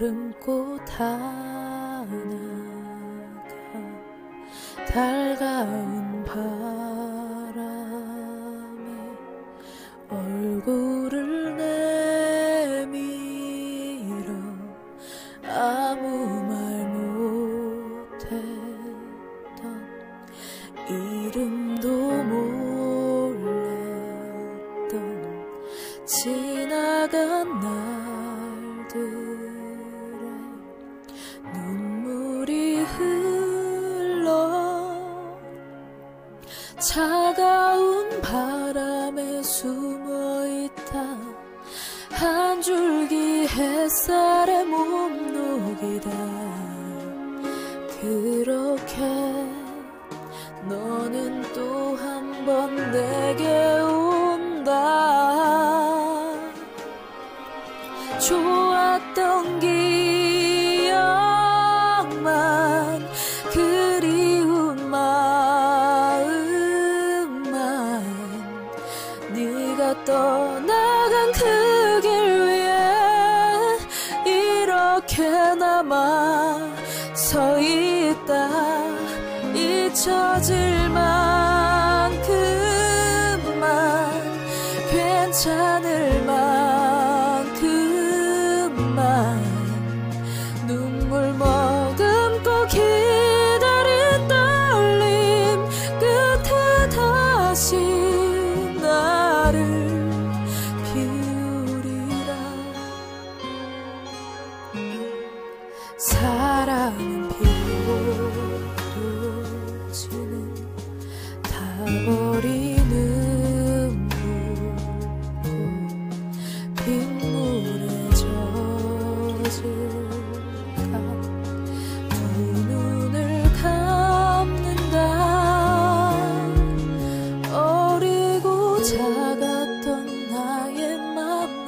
여름꽃 하나가 달가운 바람에 얼굴을 내밀어 아무 말 못했던 이름도 몰랐던 지나간 날들에 눈물이 흘러 차가운 바람에 숨어있다 한 줄기 햇살에 몸 녹이다 그렇게 너는 또 한 번 내게 온다 좋았던 기억만 그리운 마음만 네가 떠나간 그 길 위에 이렇게 남아 서 있다 잊혀질 만큼만 괜찮을 만큼만 눈물 머금고 기다린 떨림 끝에 다시 나를 비우리라 사랑은 피워도 지는 타버리는 붓고 빗물에 젖을까 두 눈을 감는다 어리고 작았던 나의 맘에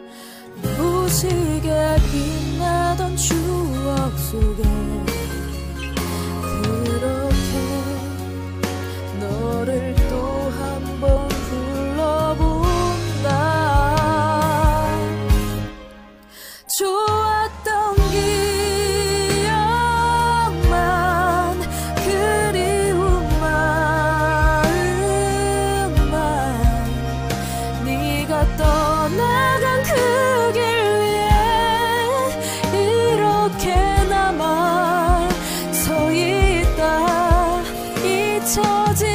무지개 빛나던 추억 속에 그렇게 너를 또 한 번 불러본다 좋았던 기억만 그리운 마음만 네가 떠나간 그 길 위에 이렇게 남아 서 있다 잊혀진